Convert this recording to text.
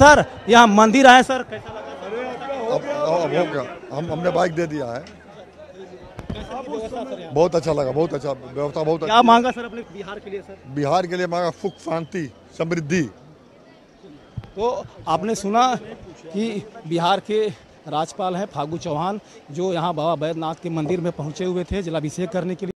Sir यहाँ मंदिर आए सर, कैसा लगा? अब हो गया, हमने बाइक दे दिया है। बहुत अच्छा लगा, बहुत अच्छा व्यवस्था, बहुत क्या मांगा सर अपने बिहार के लिए सर? बिहार के लिए मांगा सुख शांति समृद्धि। तो आपने सुना कि बिहार के राज्यपाल हैं फागू चौहान, जो यहाँ बाबा बैद्यनाथ के मंदिर में पहुंचे हुए थे जलाभिषेक करने के लिए।